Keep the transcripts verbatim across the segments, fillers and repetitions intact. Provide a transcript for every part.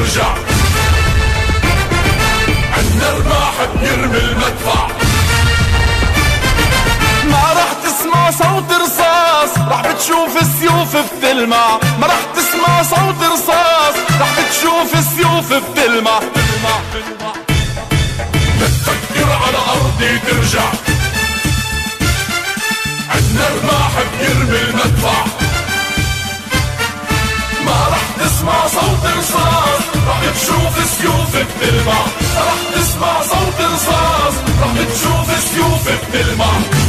ترجع. عنا رماح بيرمي المدفع، ما رح تسمع صوت رصاص، رح بتشوف السيوف بتلمع. ما رح تسمع صوت رصاص، رح بتشوف السيوف بتلمع. لا تفكر على أرضي ترجع. عنا رماح بيرمي المدفع، ما رح تسمع صوت رصاص، رح تشوف السيوف بتلمع. رح تسمع صوت رصاص، رح تشوف السيوف بتلمع.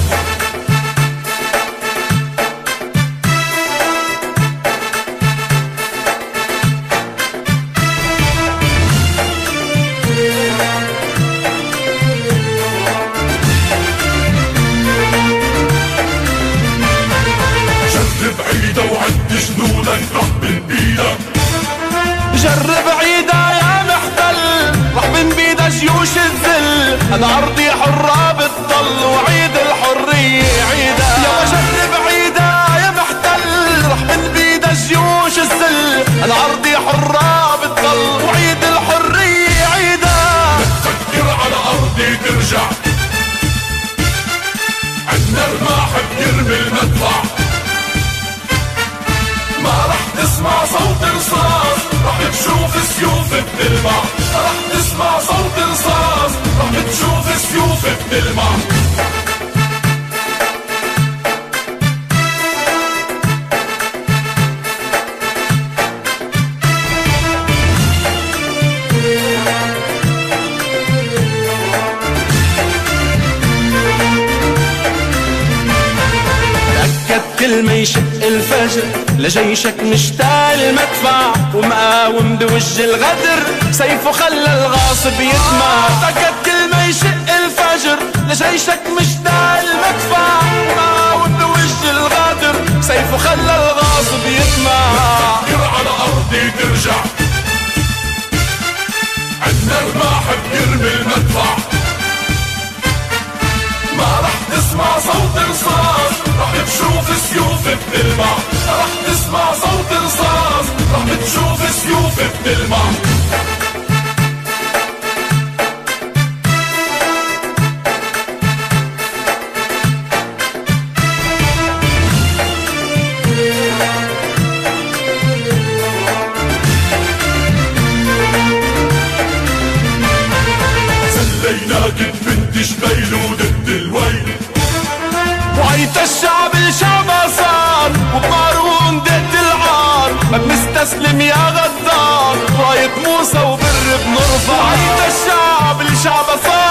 جرب عيدا وعد جنونك رح بنبيدك. جرب عيدا يا محتل، رح بنبيدا جيوش الذل. انا ارضي حرة بتضل وعيد الحرية عيدا. يا جرب عيدا يا محتل، رح بنبيدا جيوش الذل. انا ارضي حرة بتضل وعيد الحرية عيدا. لا تفكر على أرضي ترجع. عنا رماح بيرمي المدفع، ما رح تسمع صوت رصاص، رح تشوف السيوف بتلمع. رح تسمع صوت رصاص، رح تشوف السيوف بتلمع. كل ما يشق الفجر لجيشك مشتاق المدفع، ومقاوم بوجه الغدر سيفه خلى الغاصب يدمع. تأكد كل ما يشق الفجر لجيشك مشتاق المدفع، ومقاوم بوجه الغدر سيفه خلى الغاصب يدمع. فكر على أرضي ترجع. عنا رماح بيرمي المدفع، ما رح تسمع صوت رصاص، رح تشوف السيوف بتلمع. رح تسمع صوت رصاص، رح تشوف السيوف بتلمع. زليناك بنت جبيل وضد الويل، وعيت الشعب الشعب صار، وبقارون دقت العار. ما بنستسلم يا غدار، راية موسى وبر بنرفع. وعيت الشعب الشعب صار،